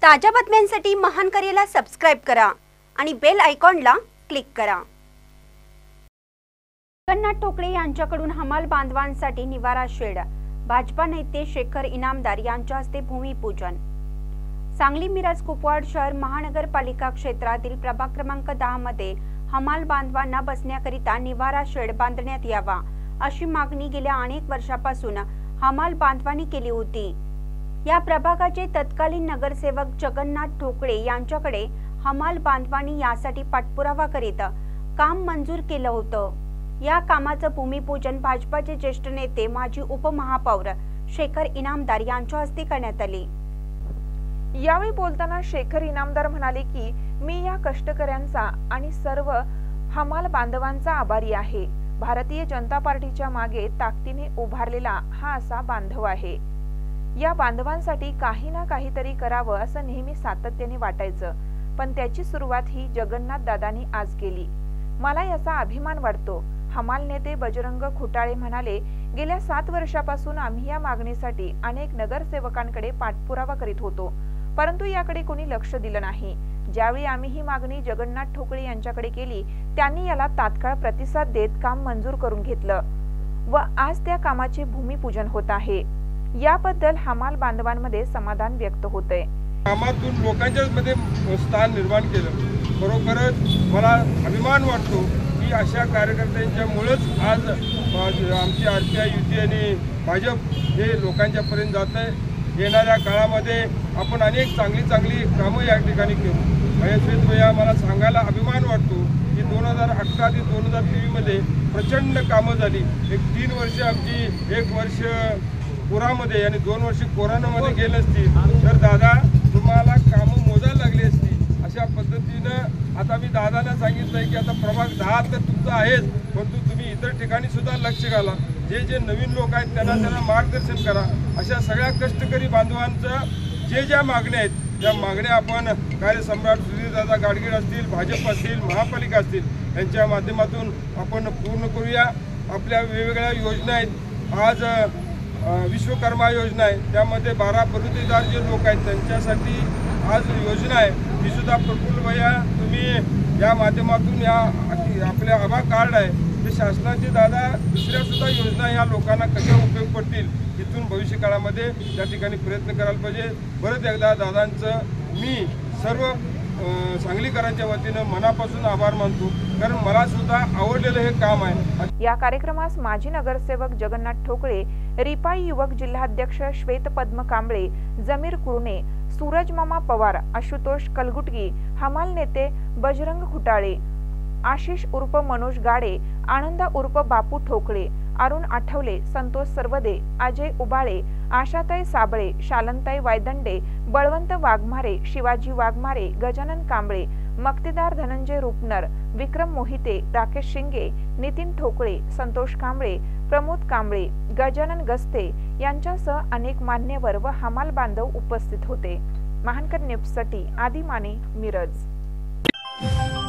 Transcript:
ताज्या बातम्यांसाठी महान करेला सबस्क्राइब करा आणि बेल आयकॉनला क्लिक करा। जगन्नाथ ठोकळे यांच्याकडून हमाल बांधवांसाठी निवारा शेड, भाजपा नेते शेखर इनामदार यांच्या हस्ते भूमिपूजन। सांगली मिरज कुपवाड शहर महानगरपालिका क्षेत्रातील प्रभाग क्रमांक 10 मध्ये हमाल बांधवांना बसण्याकरिता निवारा शेड बांधण्यात यावा अशी मागणी गेल्या अनेक वर्षापासून हमाल बांधवांनी केली होती। या प्रभागाचे तत्कालीन नगरसेवक जगन्नाथ ठोकळे यांच्याकडे हमाल बांधवांनी यासाठी पाठपुरावा करीत काम मंजूर केलं होतं। या कामाचं भूमिपूजन भाजपाचे ज्येष्ठ नेते माजी उपमहापौर शेखर इनामदार यांच्या हस्ते करण्यात आले। यावेळी बोलताना शेखर इनामदार म्हणाले की मी या कष्टकऱ्यांचा आणि सर्व हमाल बांधवांचा आभारी आहे। भारतीय जनता पार्टीच्या मागे ताकदीने उभारलेला हा असा बांधव आहे। या बांधवांसाठी काही ना काहीतरी करावं असं नेहमी सातत्याने वाटायचं, पण त्याची सुरुवात ही जगन्नाथ दादांनी आज केली। मला याचा अभिमान वाटतो। हमाल नेते बजरंग खुटाळे म्हणाले, गेल्या 7 वर्षापासून आम्ही या मागणीसाठी अनेक नगरसेवकांकडे पाठपुरावा करीत होतो, परंतु याकडे कोणी लक्ष दिलं नाही। ज्यावेळी आम्ही ही मागणी जगन्नाथ ठोकळे यांच्याकडे केली, त्यांनी याला तात्काळ प्रतिसाद देत काम मंजूर करून घेतलं व आज त्या कामाचे भूमिपूजन होत आहे। याबद्दल हमाल बांधवांमध्ये समाधान व्यक्त होतंय। कामातून लोकांच्या मध्ये स्थान निर्माण केलं। खरोखरच मला अभिमान वाटतो की अशा कार्यकर्त्यांच्यामुळेच आज आमची आरपीआय युती आणि भाजप हे लोकांच्या पर्यंत जात आहे। येणाऱ्या काळामध्ये आपण अनेक चांगली कामं या ठिकाणी केली। महेश भैया, मला सांगायला अभिमान वाटतो की 2018 ते 2023 मध्ये प्रचंड कामं झाली। 3 वर्ष आमची, 1 वर्ष पुरामध्ये आणि 2 वर्ष कोरोनामध्ये गेले असतील तर दादा तुम्हाला कामं मोजायला लागली असती। अशा पद्धतीनं आता मी दादांना सांगितलंय की आता प्रभाग 10 तर तुमचा आहेच, परंतु तुम्ही इतर ठिकाणी सुद्धा लक्ष घाला। जे नवीन लोक आहेत त्यांना मार्गदर्शन करा। अशा सगळ्या कष्टकरी बांधवांचं ज्या मागण्या आहेत त्या मागण्या आपण कार्यसम्राट सुधीरदादा गाडगीळ असतील, भाजप असतील, महापालिका असतील यांच्या माध्यमातून आपण पूर्ण करूया। आपल्या वेगवेगळ्या योजना आहेत। आज विश्वकर्मा योजना आहे, त्यामध्ये 12 पदवीधर जे लोक आहेत त्यांच्यासाठी आज योजना आहे ती सुद्धा प्रफुल्ल भैया तुम्ही या माध्यमातून या आपल्या आभा कार्ड आहे ते शासनाचे दादा दुसऱ्या सुद्धा योजना या लोकांना कशा उपयोग पडतील इथून भविष्य काळामध्ये त्या ठिकाणी प्रयत्न करायला पाहिजे। परत एकदा दादांचं मी सर्व सांगलीकरांच्या वतीने मनापासून आभार मानतो, कारण मला सुद्धा आवडलेलं हे काम आहे। या कार्यक्रमास माजी नगरसेवक जगन्नाथ ठोकळे, रिपाई युवक जिल्हाध्यक्ष श्वेत पद्म कांबळे, जमीर कुरणे, सूरज मामा पवार, आशुतोष कलगुटगी, हमाल नेते बजरंग खुटाळे, आशिष उर्फ मनोज गाडे, आनंदा उर्फ बापू ठोकळे, अरुण आठवले, संतोष सर्वदे, अजय उबाळे, आशाताई साबळे, शालनताई वायदंडे, बळवंत वाघमारे, शिवाजी वाघमारे, गजानन कांबळे, मक्तेदार धनंजय रुपनर, विक्रम मोहिते, राकेश शिंगे, नितीन ठोकळे, संतोष कांबळे, प्रमोद कांबळे, गजानन गस्ते यांच्यासह अनेक मान्यवर व हमाल बांधव उपस्थित होते। महानकर न्यूजसाठी आदी माने, मिरज।